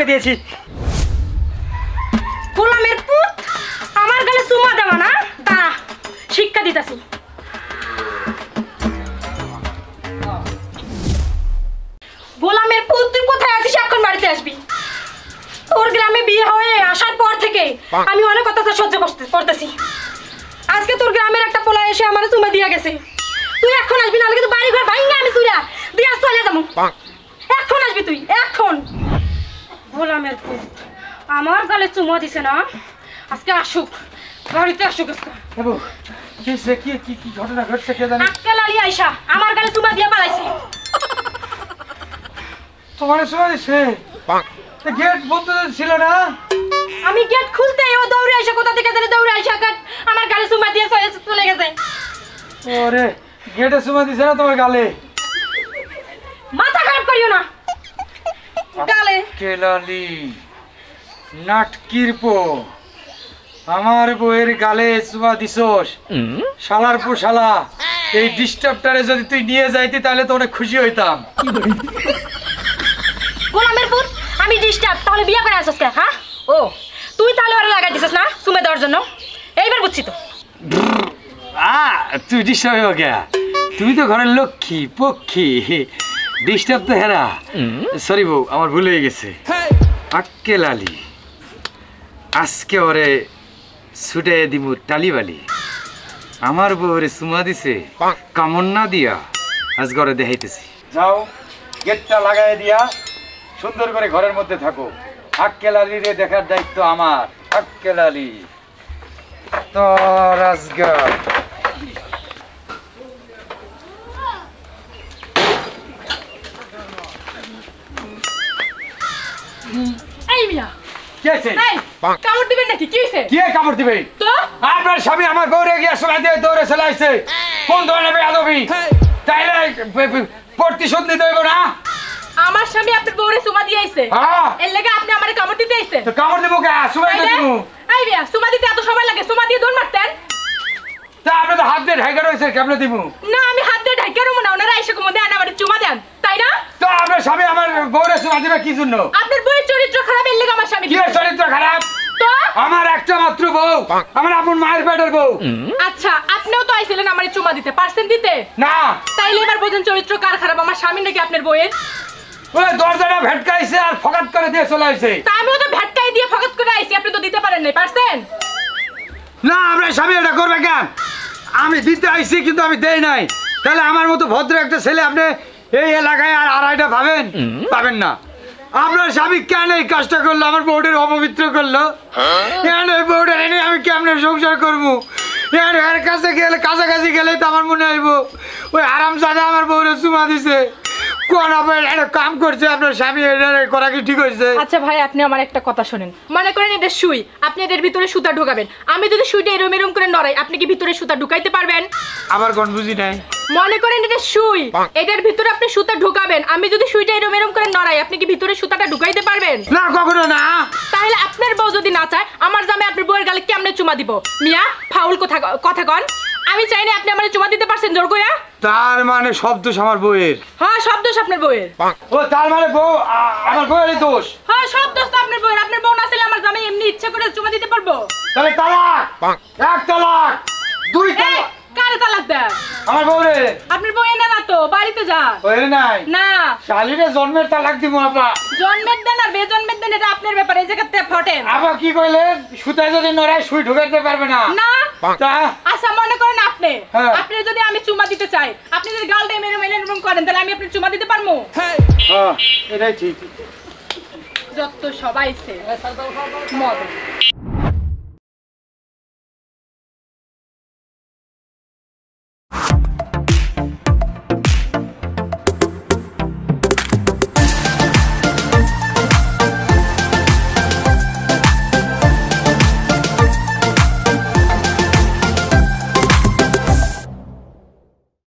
বকে দিয়েছি। গোলামের পুত আমার গালে চুমা দেওয়া না, দাঁড়া শিক্ষা দিতেছি। গোলামের পুত তুই কোথায় আছিস? এখন বাড়িতে আসবি। তোর গ্রামে বিয়ে হয়ে আসার পর থেকে আমি অনেক কথা সহ্য করতেছি। আজকে তোর গ্রামের একটা পোলা এসে আমার চুমা দিয়া গেছে। তুই এখন আসবি, নাহলে কিন্তু বাড়ি ঘর ভাঙা আমি চুরা দিয়ে চলে যাবো। এখন আসবি তুই, এখন। গোলামের পুত আমার গালে চুমা দিছে না, আজকে আসুক, বাড়িতে আসুক। কি ঘটনা ঘটছে কে জানে? আক্কেল আলী আইসা আমার গালে চুমা দিয়া পালাইছে। তোমার চুমা দিছে? গেট বন্ধ ছিল না? আমি গেট খুলতে ও দৌড়ে আইসা, কোথা থেকে জানে দৌড়ে আইসা আমার গালে চুমা দিয়ে চলে গেছে। ওরে গেটে চুমা দিছে না তোমার গালে? মাথা খারাপ করিও না। গালে কেলালি নাটকির পো আমার বউয়ের গালে চুমা দিছস? শালার পো শালা, এই ডিস্টার্বটারে যদি তুই নিয়ে যাইতি তাহলে তো অনেক খুশি হইতাম। গোলামের পুত আমি ডিস্টার্ব, তাহলে বিয়ে করে আসছ কে? হ্যাঁ ও তুই তাহলে ওরা লাগাই দিছিস না চুমে দেওয়ার জন্য? এইবার বুঝছি তো। তুই ডিস্টার্ব হইব কে? তুমি তো ঘরের লক্ষ্মী পক্ষী, ডিস্টার্ব তো হেরা। সরি বউ, আমার ভুল হয়ে গেছে। আক্কেল আলী আজকে ওরে ছুটে দিমু টালিবালি। আমার বউরে চুমা দিছে কামড় না দিয়া আজ ঘরে দেখাইতেছি। যাও গেটটা লাগাই দিয়া সুন্দর করে ঘরের মধ্যে থাকো। আক্কেল আলীরে দেখার দায়িত্ব আমার। আক্কেল আলী তো রাজগার এই মিয়া কি আছে? এই কামড় দিবেন নাকি? কি হইছে? কে কামড় দিবে? তো আপনার স্বামী আমার বউরে গিয়া সময় দিয়ে দৌড়ে চলাইছে। কোন ধরনের বেয়াদবি? তাইলে প্রতিশোধ নিতে হইব না? আমার স্বামী আপনার বউরে চুমা দিয়ে আইছে, এর লাগি আপনি আমারে কামড় দিতে আইছে? তো কামড় দেবো কে? সময় তো দেবো। এই মিয়া চুমা দিতে এত সময় লাগে? চুমা দিয়ে দৌড় মারতেন তা আপনি তো হাত দিয়ে ঢাকা রয়েছে, কেমনে দিব? না। আমি হাত দিয়ে ঢাকা রুম না, ওনারা এসে কমে দেন আমারে চুমা দেন, তাই না? তো আপনার স্বামী আমার বউরে চুমা দিবে কি জন্য? আপনার বউয়ের চরিত্র খারাপ, এর লাগি আমার স্বামী। কি চরিত্র খারাপ? তো আমার একটা মাত্র বউ, আমার আপন মায়ের পেটের বউ। আচ্ছা আপনিও তো আইছিলেন আমারে চুমা দিতে, পারছেন দিতে? না। তাইলে এবার বোঝেন চরিত্র কার খারাপ, আমার স্বামী নাকি আপনার বউয়ের? ওই দরজাটা ভেটকাইছে আর ফকাত করে দিয়ে চলে আসছে। তা আমিও তো ভেটকাই দিয়ে ফকাত করে আইছি, আপনি তো দিতে পারেন নাই, পারছেন? না আপনার স্বামী এটা করবে কেন? আমি দিতে আইছি কিন্তু আমি দেই নাই। তাহলে আমার মতো ভদ্র একটা ছেলে আপনি এই এলাকায় আর আড়াইটা পাবেন? পাবেন না। আপনার স্বামী কেন এই কাজটা করলো? আমার বউটার অপবিত্র করলো কেন? এই বউটা এনে আমি কেমনে সংসার করবো? এর কাছে গেলে কাছাকাছি গেলে তো আমার মনে হইব ওই আরামজাদা আমার বউরে চুমা দিছে। কোন আপনার একটা কাম করছে আপনার স্বামী, এটা করা কি ঠিক হয়েছে? আচ্ছা ভাই আপনি আমার একটা কথা শুনেন। মনে করেন এটা সুই, আপনি এর ভিতরে সুতা ঢোকাবেন। আমি যদি সুইটা এরম এরম করে নড়াই, আপনি কি ভিতরে সুতা ঢুকাইতে পারবেন? আবার কোন বুঝি নাই। মনে করেন এটা সুই, এটার ভিতরে আপনি সুতা ঢোকাবেন। আমি যদি সুইটা এরম এরম করে নড়াই, আপনি কি ভিতরে সুতাটা ঢুকাইতে পারবেন? না কখনো না। তাহলে আপনার বউ যদি না চায়, আমার জামাই আপনার বউয়ের গালে কেমনে চুমা দিব? মিয়া ফাউল কথা কন। আমি চাই না আপনি আমারে চুমা দিতে পারছেন জোর কইরা। তার মানে সব দোষ আমার বউয়ের? হ্যাঁ সব দোষ আপনার বউয়ের। ও তার মানে বউ আমার বউয়েরই দোষ? হ্যাঁ সব দোষ তো আপনার বউয়ের। আপনার বউ না ছিল আমার জামাই এমনি ইচ্ছা করে চুমা দিতে পারবো? তাহলে তালাক, এক তালাক, দুই তালাক। কারে তালাক দেন? আমার বউরে। আপনার বউ এনে না তো, বাড়িতে যান। ওরে নাই না শালিরে জন্মের তালাক দিব আপা। জন্মের দেন আর বেজন্মের দেন এটা আপনার ব্যাপার, এই জায়গাতে ফটেন। আপা কি কইলেন? সুতা যদি নড়ায় সুই ঢুকাইতে পারবে না? না। তা আচ্ছা মনে করেন আপনি যদি আমি চুমা দিতে চাই, আপনি যদি গাল দিয়ে মেরে মেরে এরকম করেন, তাহলে আমি আপনার চুমা দিতে পারবো? হ্যাঁ এটাই ঠিক। যত সবাই সে মদ